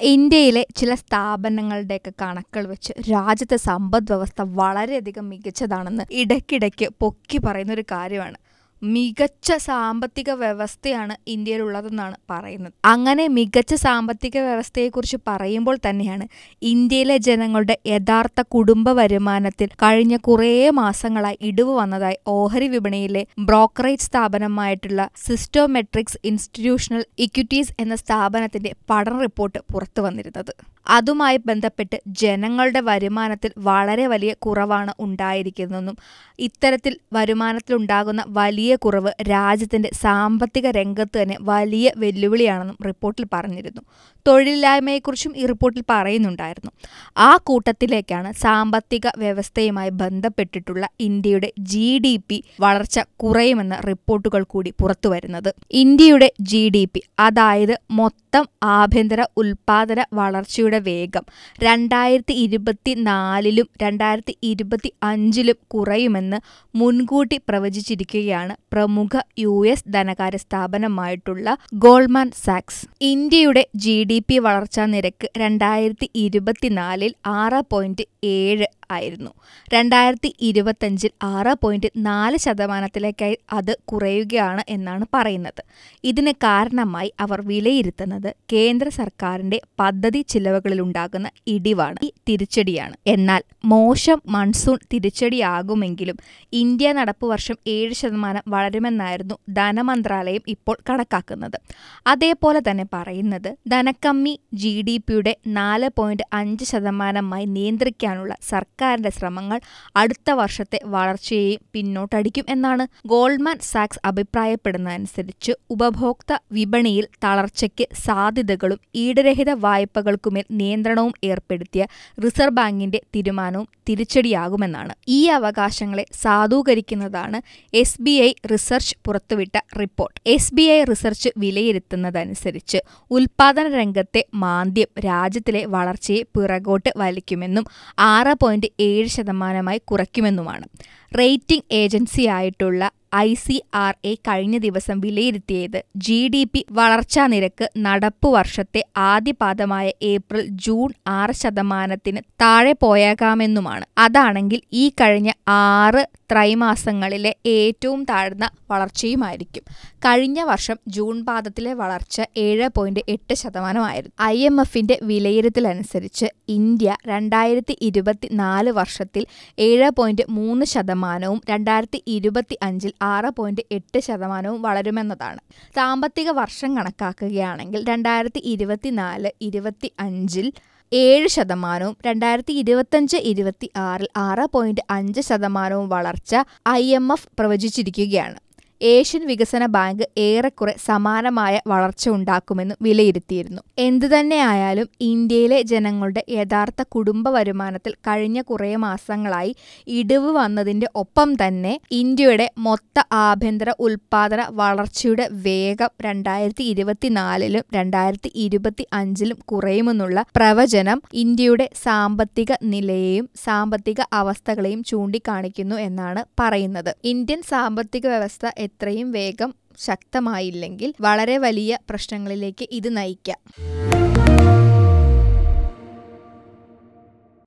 ഇന്ത്യയിലെ ചില സ്ഥാപനങ്ങളുടെയൊക്കെ കണക്കുകൾ വെച്ച് രാജ്യത്തെ സമ്പദ് വ്യവസ്ഥ വളരെയധികം മികച്ചതാണെന്ന് ഇടയ്ക്കിടയ്ക്ക് പൊക്കി പറയുന്ന ഒരു കാര്യമാണ്. മികച്ച സാമ്പത്തിക വ്യവസ്ഥയാണ് ഇന്ത്യയിലുള്ളതെന്നാണ് പറയുന്നത്. അങ്ങനെ മികച്ച സാമ്പത്തിക വ്യവസ്ഥയെക്കുറിച്ച് പറയുമ്പോൾ തന്നെയാണ് ഇന്ത്യയിലെ ജനങ്ങളുടെ യഥാർത്ഥ കുടുംബ വരുമാനത്തിൽ കഴിഞ്ഞ കുറേ മാസങ്ങളായി ഇടിവ് വന്നതായി ഓഹരി വിപണിയിലെ ബ്രോക്കറേജ് സ്ഥാപനമായിട്ടുള്ള സിസ്റ്റോമെട്രിക്സ് ഇൻസ്റ്റിറ്റ്യൂഷണൽ ഇക്വിറ്റീസ് എന്ന സ്ഥാപനത്തിന്റെ പഠന റിപ്പോർട്ട് പുറത്തു വന്നിരുന്നത്. അതുമായി ബന്ധപ്പെട്ട് ജനങ്ങളുടെ വരുമാനത്തിൽ വളരെ വലിയ കുറവാണ് ഉണ്ടായിരിക്കുന്നതെന്നും ഇത്തരത്തിൽ വരുമാനത്തിലുണ്ടാകുന്ന വലിയ കുറവ് രാജ്യത്തിന്റെ സാമ്പത്തിക രംഗത്ത് തന്നെ വലിയ വെല്ലുവിളിയാണെന്നും റിപ്പോർട്ടിൽ പറഞ്ഞിരുന്നു. തൊഴിലില്ലായ്മയെക്കുറിച്ചും ഈ റിപ്പോർട്ടിൽ പറയുന്നുണ്ടായിരുന്നു. ആ കൂട്ടത്തിലേക്കാണ് സാമ്പത്തിക വ്യവസ്ഥയുമായി ബന്ധപ്പെട്ടിട്ടുള്ള ഇന്ത്യയുടെ GDP വളർച്ച കുറയുമെന്ന റിപ്പോർട്ടുകൾ കൂടി പുറത്തുവരുന്നത്. ഇന്ത്യയുടെ GDP, അതായത് മൊത്തം ആഭ്യന്തര ഉൽപാദന വളർച്ചയുടെ വേഗം 2024-ലും 2025-ലും കുറയുമെന്ന് മുൻകൂട്ടി പ്രവചിച്ചിരിക്കുകയാണ് പ്രമുഖ US ധനകാര്യ സ്ഥാപനമായിട്ടുള്ള ഗോൾഡ്മാൻ സാക്സ്. ഇന്ത്യയുടെ GDP വളർച്ചാ നിരക്ക് 2024-ൽ 6.7 ആയിരുന്നു. 2025-ൽ 6.4% അത് കുറയുകയാണ് എന്നാണ് പറയുന്നത്. ഇതിന് കാരണമായി അവർ വിലയിരുത്തുന്നത് കേന്ദ്ര സർക്കാരിന്റെ പദ്ധതി ചിലവുകളിലുണ്ടാകുന്ന ഇടിവാണ്. ഈ തിരിച്ചടിയാണ്. എന്നാൽ മോശം മൺസൂൺ തിരിച്ചടിയാകുമെങ്കിലും ഇന്ത്യ നടപ്പ് വർഷം 7% വളരുമെന്നായിരുന്നു ധനമന്ത്രാലയം ഇപ്പോൾ കണക്കാക്കുന്നത്. അതേപോലെ തന്നെ പറയുന്നത് ധനക്കമ്മി GDPയുടെ 4.5% നിയന്ത്രിക്കാനുള്ള സർക്കാരിന്റെ ശ്രമങ്ങൾ അടുത്ത വർഷത്തെ വളർച്ചയെയും പിന്നോട്ടടിക്കും എന്നാണ്. ഗോൾഡ്മാൻ സാക്സ് അഭിപ്രായപ്പെടുന്നതനുസരിച്ച് ഉപഭോക്തൃ വിപണിയിൽ തളർച്ചയ്ക്ക് സാധ്യതകളും ഈടുരഹിത വായ്പകൾക്കുമേൽ നിയന്ത്രണവും ഏർപ്പെടുത്തിയ റിസർവ് ബാങ്കിന്റെ തീരുമാനവും തിരിച്ചടിയാകുമെന്നാണ്. ഈ അവകാശങ്ങളെ സാധൂകരിക്കുന്നതാണ് SBI റിസർച്ച് പുറത്തുവിട്ട റിപ്പോർട്ട്. SBI റിസർച്ച് വിലയിരുത്തുന്നതനുസരിച്ച് ഉൽപാദന രംഗത്തെ മാന്ദ്യം രാജ്യത്തിലെ വളർച്ചയെ പിറകോട്ട് വലിക്കുമെന്നും 6.7% കുറയ്ക്കുമെന്നുമാണ്. റേറ്റിംഗ് ഏജൻസിയായിട്ടുള്ള ICRA കഴിഞ്ഞ ദിവസം വിലയിരുത്തിയത് GDP വളർച്ചാ നിരക്ക് നടപ്പു വർഷത്തെ ആദ്യപാദമായ ഏപ്രിൽ-ജൂൺ 6% താഴെ പോയേക്കാമെന്നുമാണ്. അതാണെങ്കിൽ ഈ കഴിഞ്ഞ 6 ത്രൈമാസങ്ങളിലെ ഏറ്റവും താഴ്ന്ന വളർച്ചയുമായിരിക്കും. കഴിഞ്ഞ വർഷം ജൂൺ പാദത്തിലെ വളർച്ച 7.8% IMFന്റെ വിലയിരുത്തലനുസരിച്ച് ഇന്ത്യ 2024 വർഷത്തിൽ 7.3%-വും 2025-ൽ 6.8% വളരുമെന്നതാണ്. സാമ്പത്തിക വർഷം കണക്കാക്കുകയാണെങ്കിൽ 2024-25-ൽ 7%-വും 2025-26-ൽ 6.5%-വും വളർച്ച IMF പ്രവചിച്ചിരിക്കുകയാണ്. ഏഷ്യൻ വികസന ബാങ്ക് ഏറെക്കുറെ സമാനമായ വളർച്ച ഉണ്ടാക്കുമെന്ന് വിലയിരുത്തിയിരുന്നു. എന്തുതന്നെയായാലും ഇന്ത്യയിലെ ജനങ്ങളുടെ യഥാർത്ഥ കുടുംബ വരുമാനത്തിൽ കഴിഞ്ഞ കുറേ മാസങ്ങളായി ഇടിവ് വന്നതിന്റെ ഒപ്പം തന്നെ ഇന്ത്യയുടെ മൊത്ത ആഭ്യന്തര ഉൽപാദന വളർച്ചയുടെ വേഗം 2024-ലും 2025-ലും കുറയുമെന്നുള്ള പ്രവചനം ഇന്ത്യയുടെ സാമ്പത്തിക നിലയെയും സാമ്പത്തിക അവസ്ഥകളെയും ചൂണ്ടിക്കാണിക്കുന്നു എന്നാണ് പറയുന്നത്. ഇന്ത്യൻ സാമ്പത്തിക വ്യവസ്ഥ എത്രയും വേഗം ശക്തമായില്ലെങ്കിൽ വളരെ വലിയ പ്രശ്നങ്ങളിലേക്ക് ഇത് നയിക്കാം.